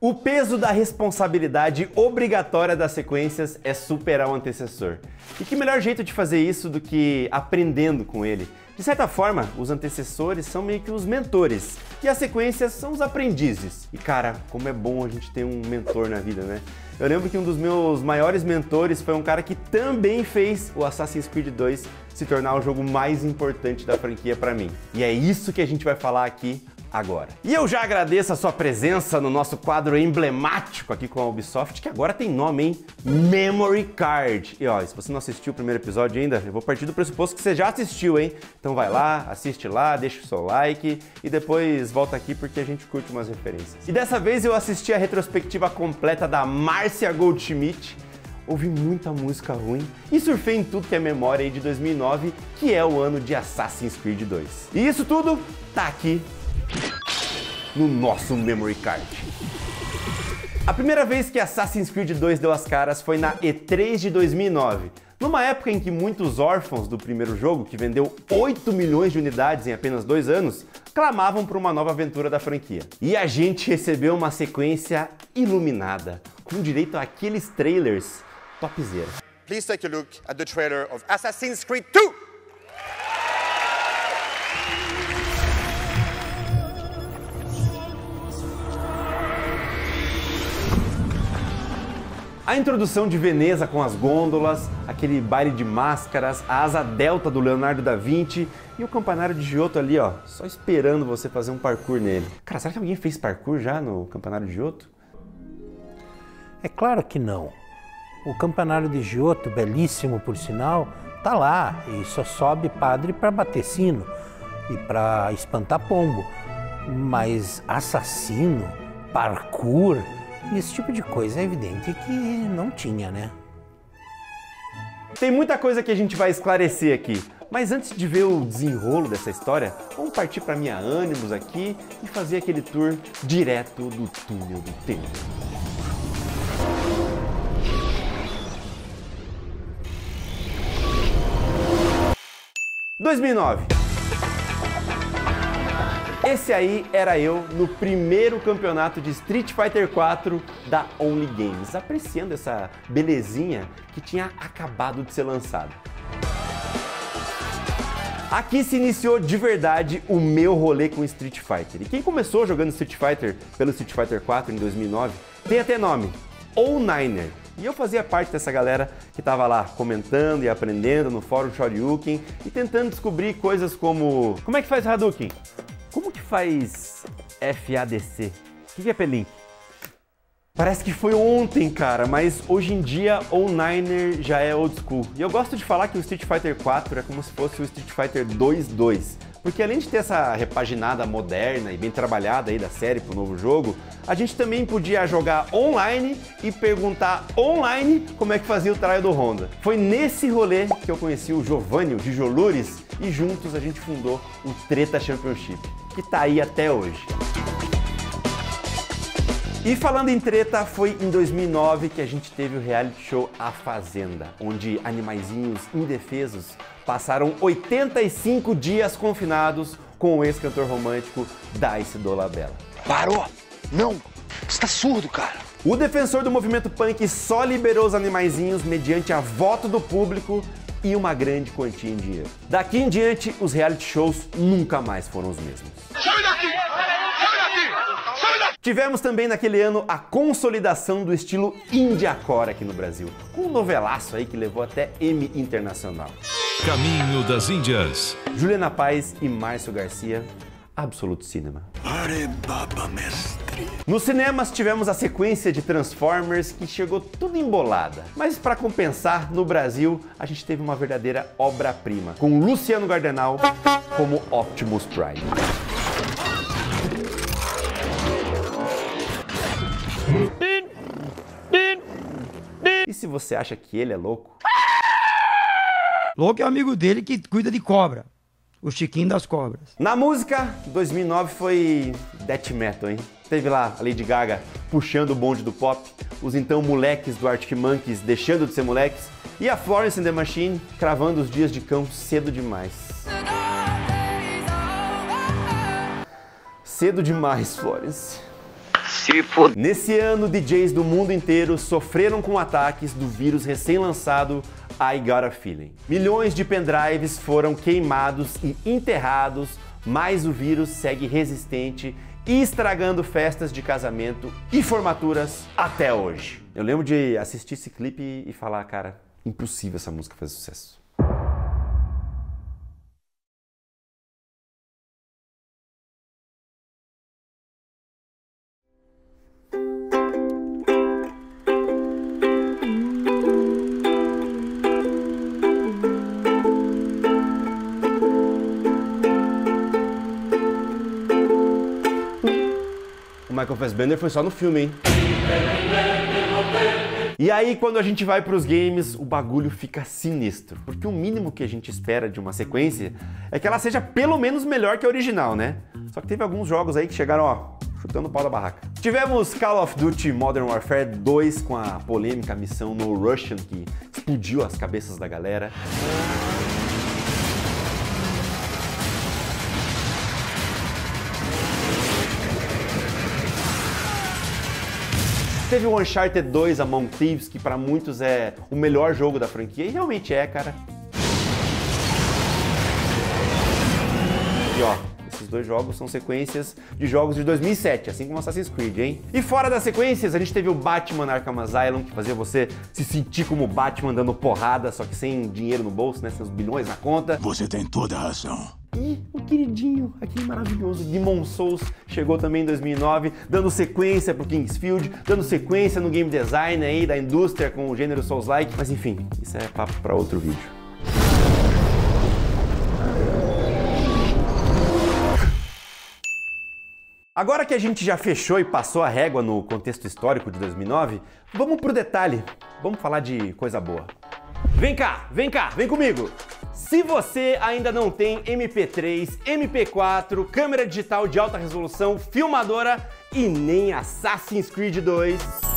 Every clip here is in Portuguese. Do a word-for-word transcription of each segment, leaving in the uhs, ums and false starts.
O peso da responsabilidade obrigatória das sequências é superar o antecessor. E que melhor jeito de fazer isso do que aprendendo com ele? De certa forma, os antecessores são meio que os mentores, e as sequências são os aprendizes. E cara, como é bom a gente ter um mentor na vida, né? Eu lembro que um dos meus maiores mentores foi um cara que também fez o Assassin's Creed dois se tornar o jogo mais importante da franquia pra mim. E é isso que a gente vai falar aqui agora. E eu já agradeço a sua presença no nosso quadro emblemático aqui com a Ubisoft, que agora tem nome, hein? Memory Card. E ó, se você não assistiu o primeiro episódio ainda, eu vou partir do pressuposto que você já assistiu, hein? Então vai lá, assiste lá, deixa o seu like e depois volta aqui porque a gente curte umas referências. E dessa vez eu assisti a retrospectiva completa da Márcia Goldschmidt, ouvi muita música ruim e surfei em tudo que é memória aí de dois mil e nove, que é o ano de Assassin's Creed dois. E isso tudo tá aqui no nosso Memory Card. A primeira vez que Assassin's Creed dois deu as caras foi na E três de dois mil e nove, numa época em que muitos órfãos do primeiro jogo, que vendeu oito milhões de unidades em apenas dois anos, clamavam por uma nova aventura da franquia. E a gente recebeu uma sequência iluminada, com direito àqueles trailers topzera. Please take a look at the trailer of Assassin's Creed dois! A introdução de Veneza com as gôndolas, aquele baile de máscaras, a asa delta do Leonardo da Vinci e o campanário de Giotto ali, ó, só esperando você fazer um parkour nele. Cara, será que alguém fez parkour já no campanário de Giotto? É claro que não. O campanário de Giotto, belíssimo por sinal, tá lá e só sobe padre para bater sino e para espantar pombo. Mas assassino, parkour, esse tipo de coisa é evidente que não tinha, né? Tem muita coisa que a gente vai esclarecer aqui, mas antes de ver o desenrolo dessa história, vamos partir para minha Animus aqui e fazer aquele tour direto do túnel do tempo. dois mil e nove. Esse aí era eu no primeiro campeonato de Street Fighter quatro da Only Games, apreciando essa belezinha que tinha acabado de ser lançado. Aqui se iniciou de verdade o meu rolê com Street Fighter. E quem começou jogando Street Fighter pelo Street Fighter quatro em dois mil e nove tem até nome, O-Niner. E eu fazia parte dessa galera que estava lá comentando e aprendendo no fórum Shoryuken e tentando descobrir coisas como... Como é que faz Hadouken? Como que faz F A D C? O que é P-Link? Parece que foi ontem, cara, mas hoje em dia o Niner já é old school. E eu gosto de falar que o Street Fighter quatro é como se fosse o Street Fighter dois dois. Porque além de ter essa repaginada moderna e bem trabalhada aí da série pro novo jogo, a gente também podia jogar online e perguntar online como é que fazia o trial do Honda. Foi nesse rolê que eu conheci o Giovanni, o Gijolures, e juntos a gente fundou o Treta Championship, que tá aí até hoje. E falando em treta, foi em dois mil e nove que a gente teve o reality show A Fazenda, onde animaizinhos indefesos passaram oitenta e cinco dias confinados com o ex-cantor romântico Dice Dolabella. Parou! Não! Você tá surdo, cara! O defensor do movimento punk só liberou os animaizinhos mediante a voto do público e uma grande quantia em dinheiro. Daqui em diante, os reality shows nunca mais foram os mesmos. Sai daqui! Sai daqui! Sai daqui! Tivemos também naquele ano a consolidação do estilo Indiacore aqui no Brasil, com um novelaço aí que levou até Emmy Internacional. Caminho das Índias. Juliana Paz e Márcio Garcia, absoluto cinema. Are baba, mestre. Nos cinemas tivemos a sequência de Transformers que chegou tudo embolada. Mas para compensar, no Brasil a gente teve uma verdadeira obra-prima, com Luciano Gardenal como Optimus Prime. E se você acha que ele é louco? Louco é o amigo dele que cuida de cobra. O Chiquinho das Cobras. Na música, dois mil e nove foi death metal, hein? Teve lá a Lady Gaga puxando o bonde do pop, os então moleques do Arctic Monkeys deixando de ser moleques, e a Florence and the Machine cravando os dias de cão cedo demais. Cedo demais, Florence. se for... Nesse ano, D Js do mundo inteiro sofreram com ataques do vírus recém-lançado I Got a Feeling. Milhões de pendrives foram queimados e enterrados, mas o vírus segue resistente e estragando festas de casamento e formaturas até hoje. Eu lembro de assistir esse clipe e falar, cara, impossível essa música fazer sucesso. O Michael Fassbender foi só no filme, hein? E aí, quando a gente vai pros games, o bagulho fica sinistro. Porque o mínimo que a gente espera de uma sequência é que ela seja pelo menos melhor que a original, né? Só que teve alguns jogos aí que chegaram, ó, chutando o pau da barraca. Tivemos Call of Duty Modern Warfare dois com a polêmica missão No Russian, que explodiu as cabeças da galera. Teve o Uncharted dois Among Thieves, que para muitos é o melhor jogo da franquia, e realmente é, cara. E ó, esses dois jogos são sequências de jogos de dois mil e sete, assim como Assassin's Creed, hein? E fora das sequências, a gente teve o Batman Arkham Asylum, que fazia você se sentir como Batman dando porrada, só que sem dinheiro no bolso, né? Seus bilhões na conta. Você tem toda a razão. E o queridinho, aquele maravilhoso Demon's Souls chegou também em dois mil e nove, dando sequência pro Kingsfield, dando sequência no game design aí da indústria com o gênero Souls-like. Mas enfim, isso é papo para outro vídeo. Agora que a gente já fechou e passou a régua no contexto histórico de dois mil e nove, vamos pro detalhe, vamos falar de coisa boa. Vem cá, vem cá, vem comigo! Se você ainda não tem M P três, M P quatro, câmera digital de alta resolução, filmadora e nem Assassin's Creed dois...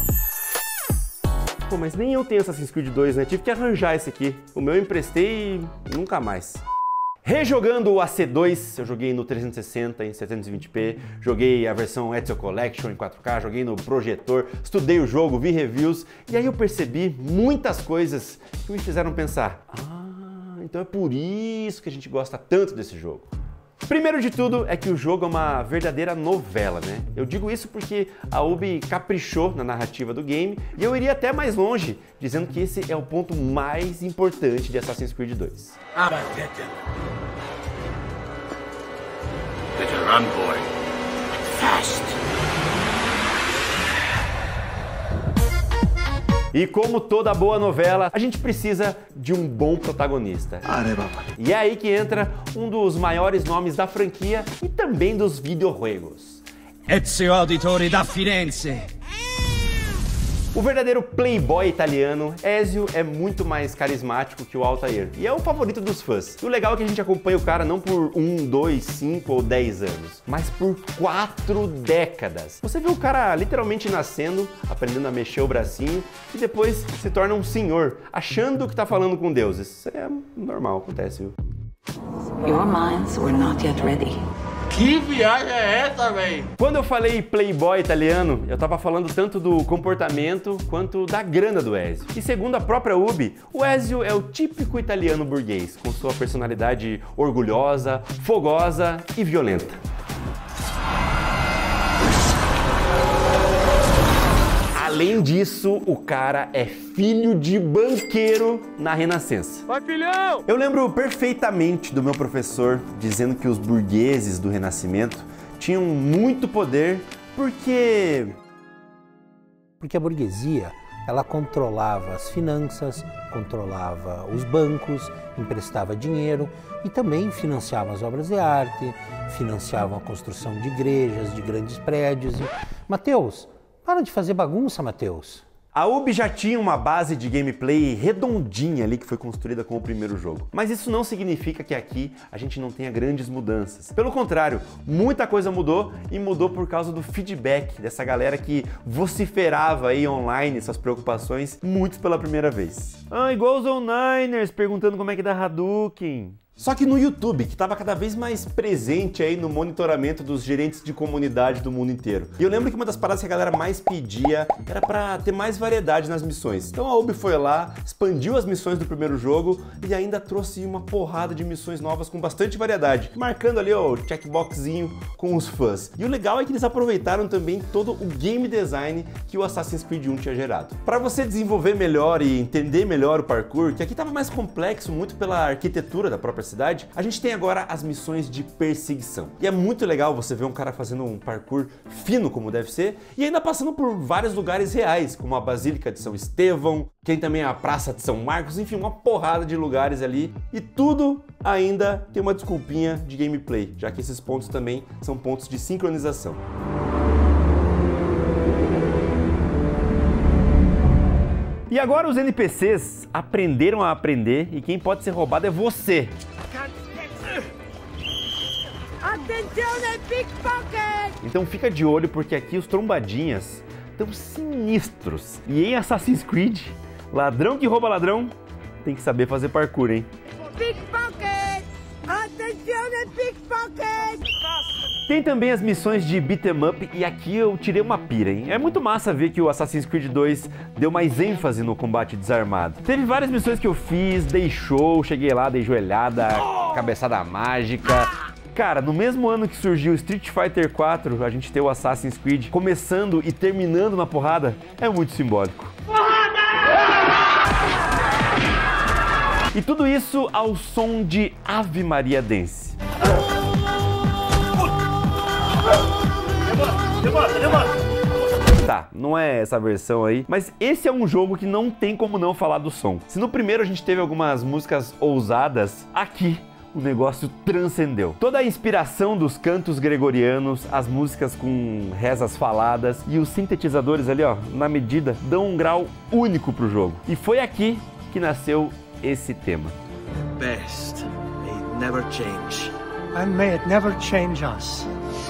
Pô, mas nem eu tenho Assassin's Creed dois, né? Tive que arranjar esse aqui. O meu eu emprestei e nunca mais. Rejogando o A C dois, eu joguei no trezentos e sessenta em setecentos e vinte p, joguei a versão Ezio Collection em quatro K, joguei no projetor, estudei o jogo, vi reviews, e aí eu percebi muitas coisas que me fizeram pensar, ah, então é por isso que a gente gosta tanto desse jogo. Primeiro de tudo é que o jogo é uma verdadeira novela, né? Eu digo isso porque a Ubi caprichou na narrativa do game e eu iria até mais longe, dizendo que esse é o ponto mais importante de Assassin's Creed dois. Ah, but better. Better run, boy. Fast. E como toda boa novela, a gente precisa de um bom protagonista. E é aí que entra um dos maiores nomes da franquia e também dos videojuegos. Ezio Auditore da Firenze. O verdadeiro playboy italiano, Ezio é muito mais carismático que o Altair e é o favorito dos fãs. E o legal é que a gente acompanha o cara não por um, dois, cinco ou dez anos, mas por quatro décadas. Você vê o cara literalmente nascendo, aprendendo a mexer o bracinho e depois se torna um senhor, achando que tá falando com deuses. Isso é normal, acontece, viu? Your minds were not yet ready. Que viagem é essa, véi? Quando eu falei playboy italiano, eu tava falando tanto do comportamento quanto da grana do Ezio. E segundo a própria Ubi, o Ezio é o típico italiano burguês, com sua personalidade orgulhosa, fogosa e violenta. Além disso, o cara é filho de banqueiro na Renascença. Vai, filhão! Eu lembro perfeitamente do meu professor dizendo que os burgueses do Renascimento tinham muito poder porque... Porque a burguesia, ela controlava as finanças, controlava os bancos, emprestava dinheiro e também financiava as obras de arte, financiava a construção de igrejas, de grandes prédios. E... Mateus, para de fazer bagunça, Mateus. A Ubi já tinha uma base de gameplay redondinha ali que foi construída com o primeiro jogo. Mas isso não significa que aqui a gente não tenha grandes mudanças. Pelo contrário, muita coisa mudou e mudou por causa do feedback dessa galera que vociferava aí online suas preocupações, muitos pela primeira vez. Ah, igual os Niners perguntando como é que dá Hadouken. Só que no YouTube, que estava cada vez mais presente aí no monitoramento dos gerentes de comunidade do mundo inteiro. E eu lembro que uma das paradas que a galera mais pedia era para ter mais variedade nas missões. Então a Ubi foi lá, expandiu as missões do primeiro jogo e ainda trouxe uma porrada de missões novas com bastante variedade, marcando ali ó, o checkboxzinho com os fãs. E o legal é que eles aproveitaram também todo o game design que o Assassin's Creed um tinha gerado. Para você desenvolver melhor e entender melhor o parkour, que aqui estava mais complexo muito pela arquitetura da própria cidade, a gente tem agora as missões de perseguição. E é muito legal você ver um cara fazendo um parkour fino como deve ser e ainda passando por vários lugares reais, como a Basílica de São Estevão, tem também a Praça de São Marcos, enfim, uma porrada de lugares ali e tudo ainda tem uma desculpinha de gameplay, já que esses pontos também são pontos de sincronização. E agora os N P Cs aprenderam a aprender e quem pode ser roubado é você. Atenção, pickpocket! Então fica de olho porque aqui os trombadinhas estão sinistros. E em Assassin's Creed, ladrão que rouba ladrão tem que saber fazer parkour, hein? Pickpocket! Atenção, pickpocket! Tem também as missões de beat 'em up e aqui eu tirei uma pira, hein? É muito massa ver que o Assassin's Creed dois deu mais ênfase no combate desarmado. Teve várias missões que eu fiz, dei show, cheguei lá, dei joelhada, cabeçada mágica. Cara, no mesmo ano que surgiu Street Fighter quatro, a gente ter o Assassin's Creed começando e terminando na porrada, é muito simbólico. E tudo isso ao som de Ave Maria Dance. Tá, não é essa versão aí, mas esse é um jogo que não tem como não falar do som. Se no primeiro a gente teve algumas músicas ousadas, aqui o negócio transcendeu. Toda a inspiração dos cantos gregorianos, as músicas com rezas faladas e os sintetizadores ali, ó, na medida, dão um grau único pro jogo. E foi aqui que nasceu esse tema. Best may never change. And may it never change us.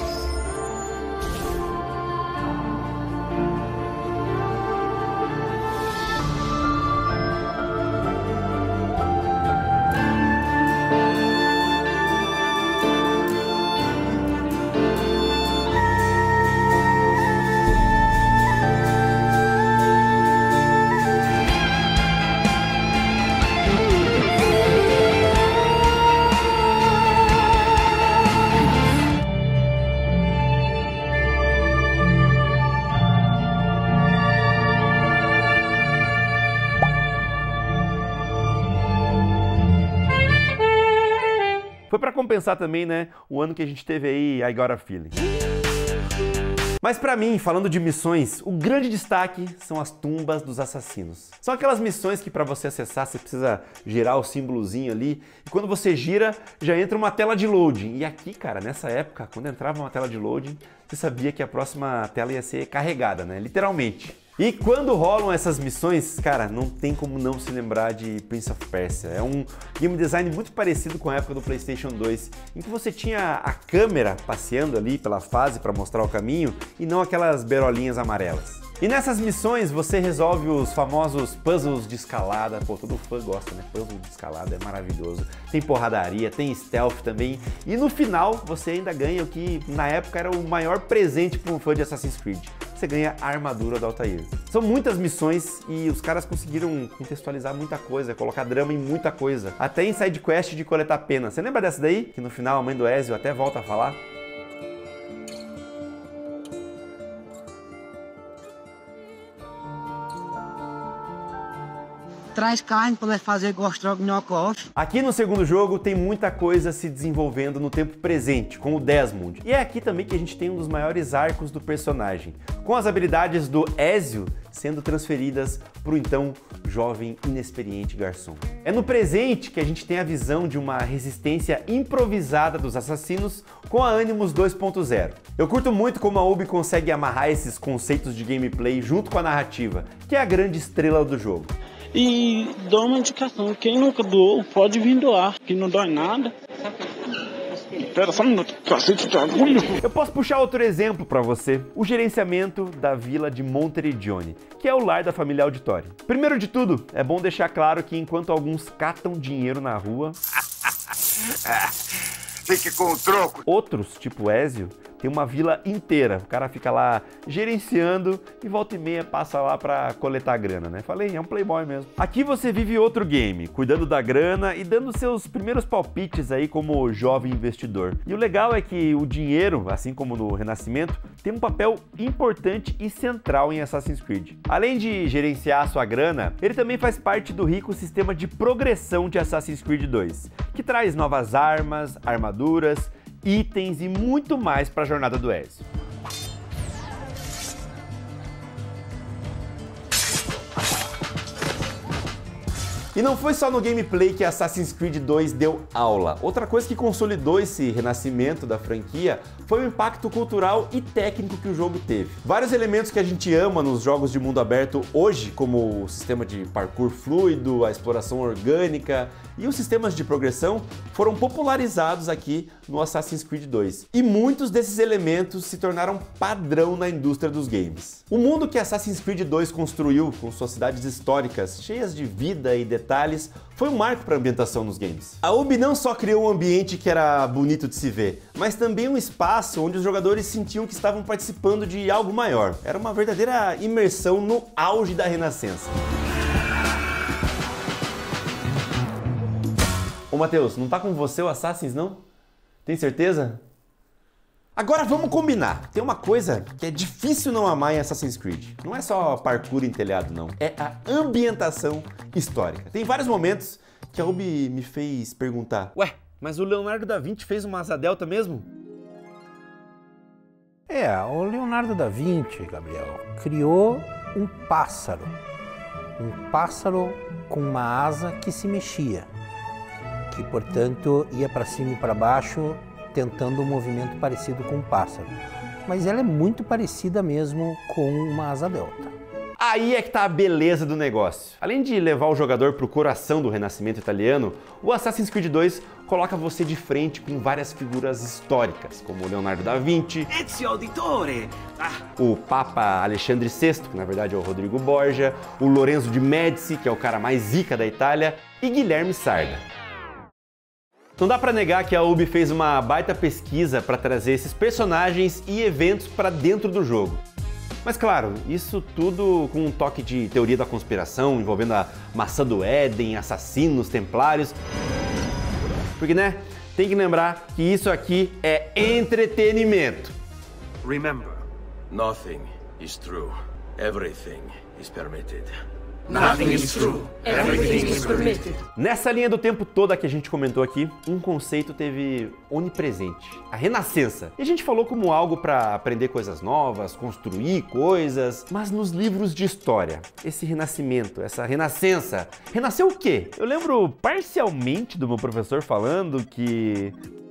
Foi pra compensar também, né, o ano que a gente teve aí I Got a Feeling. Mas pra mim, falando de missões, o grande destaque são as tumbas dos assassinos. São aquelas missões que pra você acessar você precisa girar o símbolozinho ali e quando você gira já entra uma tela de loading. E aqui, cara, nessa época, quando entrava uma tela de loading, você sabia que a próxima tela ia ser carregada, né, literalmente. E quando rolam essas missões, cara, não tem como não se lembrar de Prince of Persia. É um game design muito parecido com a época do PlayStation dois, em que você tinha a câmera passeando ali pela fase para mostrar o caminho e não aquelas berolinhas amarelas. E nessas missões você resolve os famosos puzzles de escalada. Pô, todo fã gosta, né? Puzzle de escalada é maravilhoso. Tem porradaria, tem stealth também. E no final você ainda ganha o que na época era o maior presente para um fã de Assassin's Creed. Você ganha a armadura do Altair. São muitas missões e os caras conseguiram contextualizar muita coisa, colocar drama em muita coisa. Até em side quest de coletar pena. Você lembra dessa daí? Que no final a mãe do Ezio até volta a falar? Traz carne para nós fazer gostrogonofe off. Aqui no segundo jogo tem muita coisa se desenvolvendo no tempo presente, com o Desmond. E é aqui também que a gente tem um dos maiores arcos do personagem, com as habilidades do Ezio sendo transferidas para o então jovem inexperiente garçom. É no presente que a gente tem a visão de uma resistência improvisada dos assassinos com a Animus dois ponto zero. Eu curto muito como a Ubi consegue amarrar esses conceitos de gameplay junto com a narrativa, que é a grande estrela do jogo. E dou uma indicação, quem nunca doou pode vir doar, que não dói nada. Espera só um minuto, cacete de agulha. Eu posso puxar outro exemplo para você, o gerenciamento da vila de Monteriggioni, que é o lar da família Auditori. Primeiro de tudo, é bom deixar claro que enquanto alguns catam dinheiro na rua, Fique com o troco. Outros, tipo Ezio, tem uma vila inteira. O cara fica lá gerenciando e volta e meia passa lá pra coletar grana, né? Falei, é um playboy mesmo. Aqui você vive outro game, cuidando da grana e dando seus primeiros palpites aí como jovem investidor. E o legal é que o dinheiro, assim como no Renascimento, tem um papel importante e central em Assassin's Creed. Além de gerenciar a sua grana, ele também faz parte do rico sistema de progressão de Assassin's Creed dois, que traz novas armas, armaduras, itens e muito mais para a jornada do Ezio. E não foi só no gameplay que Assassin's Creed dois deu aula. Outra coisa que consolidou esse renascimento da franquia foi o impacto cultural e técnico que o jogo teve. Vários elementos que a gente ama nos jogos de mundo aberto hoje, como o sistema de parkour fluido, a exploração orgânica e os sistemas de progressão, foram popularizados aqui no Assassin's Creed dois. E muitos desses elementos se tornaram padrão na indústria dos games. O mundo que Assassin's Creed dois construiu, com suas cidades históricas, cheias de vida e detalhes, foi um marco para a ambientação nos games. A Ubi não só criou um ambiente que era bonito de se ver, mas também um espaço onde os jogadores sentiam que estavam participando de algo maior. Era uma verdadeira imersão no auge da Renascença. Ô Matheus, não tá com você o Assassin's, não? Tem certeza? Agora vamos combinar. Tem uma coisa que é difícil não amar em Assassin's Creed. Não é só parkour em telhado, não. É a ambientação histórica. Tem vários momentos que a Ubi me fez perguntar: ué, mas o Leonardo da Vinci fez uma asa delta mesmo? É, o Leonardo da Vinci, Gabriel, criou um pássaro. Um pássaro com uma asa que se mexia, que, portanto, ia para cima e para baixo, tentando um movimento parecido com um pássaro. Mas ela é muito parecida mesmo com uma asa delta. Aí é que tá a beleza do negócio. Além de levar o jogador pro coração do Renascimento italiano, o Assassin's Creed dois coloca você de frente com várias figuras históricas, como o Leonardo da Vinci, Ezio Auditore, ah. o Papa Alexandre sexto, que na verdade é o Rodrigo Borgia, o Lorenzo de Médici, que é o cara mais zica da Itália, e Guilherme Sarda. Não dá pra negar que a Ubi fez uma baita pesquisa para trazer esses personagens e eventos para dentro do jogo. Mas claro, isso tudo com um toque de teoria da conspiração, envolvendo a maçã do Éden, assassinos, templários. Porque, né, tem que lembrar que isso aqui é entretenimento. Remember, nothing is true. Everything is permitted. Nothing is true. Everything is permitted. Nessa linha do tempo toda que a gente comentou aqui, um conceito teve onipresente: a renascença. E a gente falou como algo para aprender coisas novas, construir coisas, mas nos livros de história, esse renascimento, essa renascença, renasceu o quê? Eu lembro parcialmente do meu professor falando que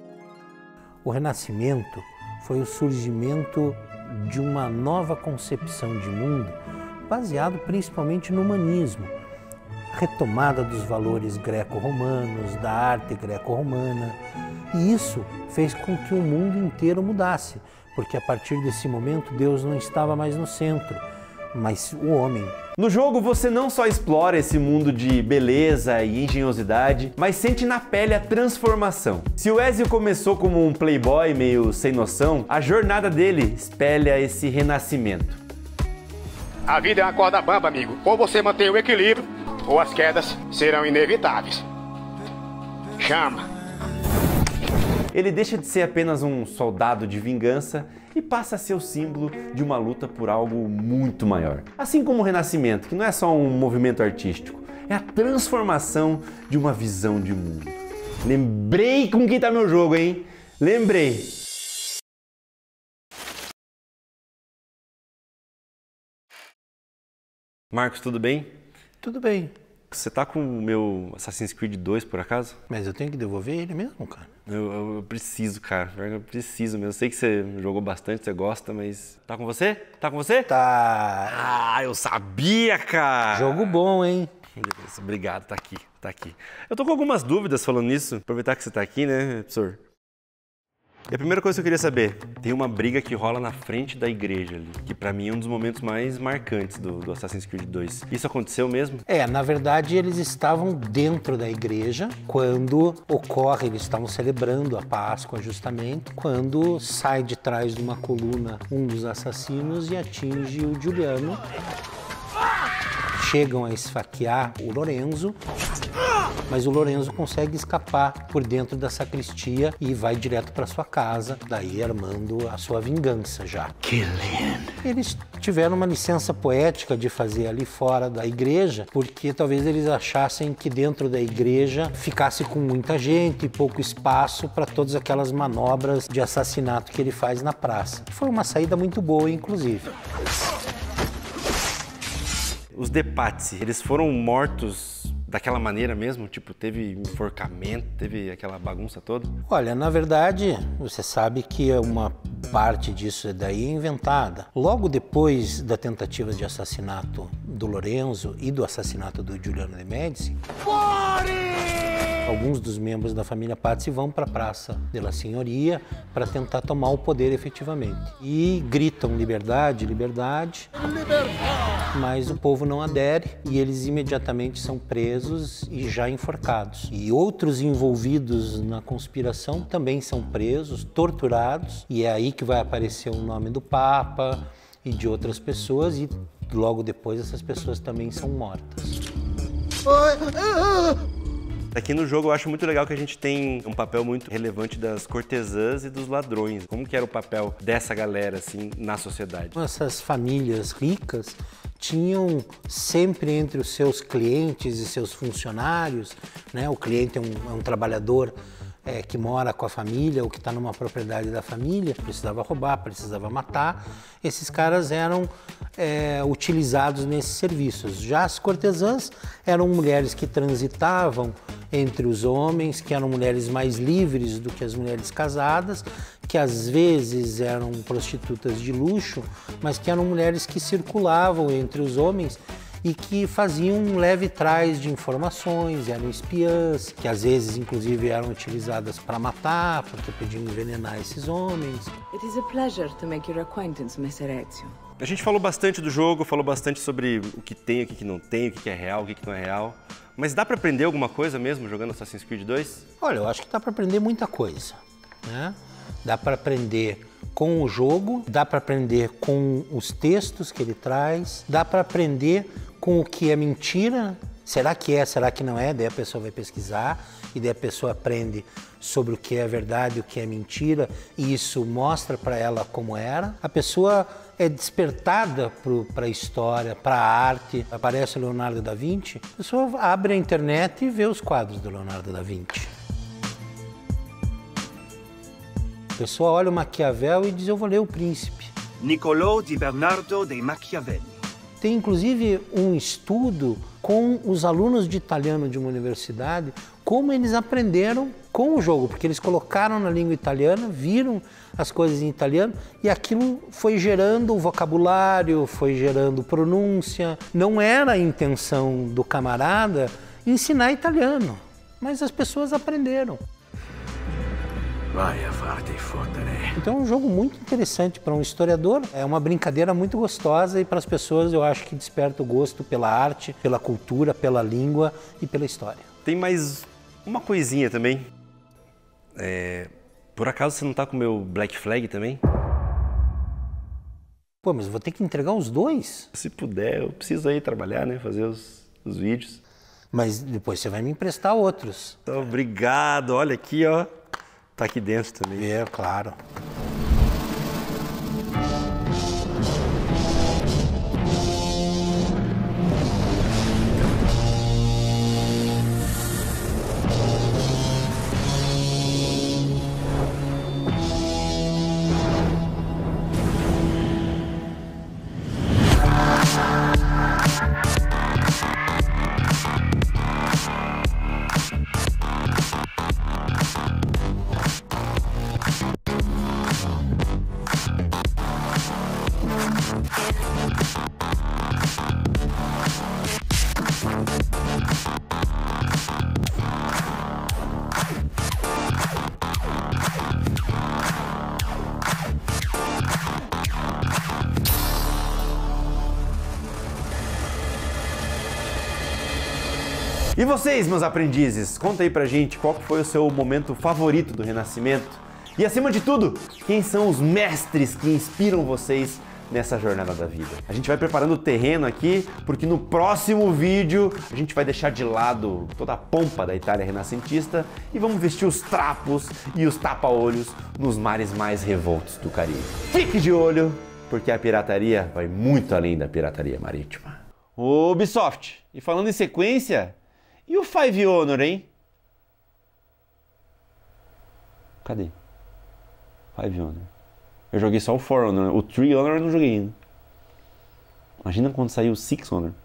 o renascimento foi o surgimento de uma nova concepção de mundo, baseado principalmente no humanismo, retomada dos valores greco-romanos, da arte greco-romana. E isso fez com que o mundo inteiro mudasse, porque a partir desse momento Deus não estava mais no centro, mas o homem. No jogo você não só explora esse mundo de beleza e engenhosidade, mas sente na pele a transformação. Se o Ezio começou como um playboy meio sem noção, a jornada dele espelha esse renascimento. A vida é uma corda bamba, amigo. Ou você mantém o equilíbrio, ou as quedas serão inevitáveis. Chama! Ele deixa de ser apenas um soldado de vingança e passa a ser o símbolo de uma luta por algo muito maior. Assim como o Renascimento, que não é só um movimento artístico, é a transformação de uma visão de mundo. Lembrei com quem tá meu jogo, hein? Lembrei! Marcos, tudo bem? Tudo bem. Você tá com o meu Assassin's Creed dois, por acaso? Mas eu tenho que devolver ele mesmo, cara. Eu, eu, eu preciso, cara. Eu preciso mesmo. Eu sei que você jogou bastante, você gosta, mas... Tá com você? Tá com você? Tá. Ah, eu sabia, cara! Jogo bom, hein? Beleza, obrigado. Tá aqui, tá aqui. Eu tô com algumas dúvidas falando nisso. Aproveitar que você tá aqui, né, professor? E a primeira coisa que eu queria saber, tem uma briga que rola na frente da igreja ali, que pra mim é um dos momentos mais marcantes do, do Assassin's Creed dois. Isso aconteceu mesmo? É, na verdade eles estavam dentro da igreja quando ocorre, eles estavam celebrando a Páscoa justamente, quando sai de trás de uma coluna um dos assassinos e atinge o Giuliano. Chegam a esfaquear o Lorenzo, mas o Lorenzo consegue escapar por dentro da sacristia e vai direto para sua casa, daí armando a sua vingança já. Killian. Eles tiveram uma licença poética de fazer ali fora da igreja, porque talvez eles achassem que dentro da igreja ficasse com muita gente e pouco espaço para todas aquelas manobras de assassinato que ele faz na praça. Foi uma saída muito boa, inclusive. Os De Pazzi, eles foram mortos daquela maneira mesmo? Tipo, teve enforcamento, teve aquela bagunça toda? Olha, na verdade, você sabe que uma parte disso daí é inventada. Logo depois da tentativa de assassinato do Lorenzo e do assassinato do Giuliano de Médici, alguns dos membros da família Pazzi vão para a Praça della Signoria para tentar tomar o poder efetivamente. E gritam liberdade, liberdade, mas o povo não adere e eles imediatamente são presos e já enforcados. E outros envolvidos na conspiração também são presos, torturados, e é aí que vai aparecer o nome do Papa e de outras pessoas, e logo depois essas pessoas também são mortas. Aqui no jogo eu acho muito legal que a gente tem um papel muito relevante das cortesãs e dos ladrões. Como que era o papel dessa galera, assim, na sociedade? Essas famílias ricas tinham sempre entre os seus clientes e seus funcionários, né? O cliente é um, é um trabalhador é, que mora com a família ou que está numa propriedade da família, precisava roubar, precisava matar. Esses caras eram é, utilizados nesses serviços. Já as cortesãs eram mulheres que transitavam entre os homens, que eram mulheres mais livres do que as mulheres casadas, que às vezes eram prostitutas de luxo, mas que eram mulheres que circulavam entre os homens e que faziam um leve trás de informações, eram espiãs, que às vezes inclusive eram utilizadas para matar, porque podiam envenenar esses homens. It is a pleasure to make your acquaintance, Messer Ezio. A gente falou bastante do jogo, falou bastante sobre o que tem, o que não tem, o que é real, o que não é real. Mas dá para aprender alguma coisa mesmo jogando Assassin's Creed dois? Olha, eu acho que dá para aprender muita coisa, né? Dá para aprender com o jogo, dá para aprender com os textos que ele traz, dá para aprender com o que é mentira. Será que é, será que não é? Daí a pessoa vai pesquisar e daí a pessoa aprende sobre o que é verdade e o que é mentira, e isso mostra para ela como era. A pessoa é despertada para a história, para a arte. Aparece o Leonardo da Vinci, a pessoa abre a internet e vê os quadros do Leonardo da Vinci. A pessoa olha o Maquiavel e diz, eu vou ler O Príncipe. Niccolò di Bernardo dei Machiavelli. Tem inclusive um estudo com os alunos de italiano de uma universidade, como eles aprenderam com o jogo, porque eles colocaram na língua italiana, viram as coisas em italiano e aquilo foi gerando vocabulário, foi gerando pronúncia. Não era a intenção do camarada ensinar italiano, mas as pessoas aprenderam. Vai a farti fottere. Então é um jogo muito interessante para um historiador, é uma brincadeira muito gostosa e para as pessoas eu acho que desperta o gosto pela arte, pela cultura, pela língua e pela história. Tem mais uma coisinha também. É... Por acaso você não tá com o meu Black Flag também? Pô, mas eu vou ter que entregar os dois? Se puder, eu preciso aí trabalhar, né? Fazer os, os vídeos. Mas depois você vai me emprestar outros. Então, obrigado, olha aqui, ó. Tá aqui dentro também. É, claro. E vocês, meus aprendizes, conta aí pra gente qual foi o seu momento favorito do Renascimento. E acima de tudo, quem são os mestres que inspiram vocês nessa jornada da vida? A gente vai preparando o terreno aqui, porque no próximo vídeo a gente vai deixar de lado toda a pompa da Itália renascentista e vamos vestir os trapos e os tapa-olhos nos mares mais revoltos do Caribe. Fique de olho, porque a pirataria vai muito além da pirataria marítima. Ô Ubisoft, e falando em sequência, e o Five Honor, hein? Cadê? Five Honor. Eu joguei só o Four Honor, o Three Honor eu não joguei ainda. Imagina quando saiu o Six Honor.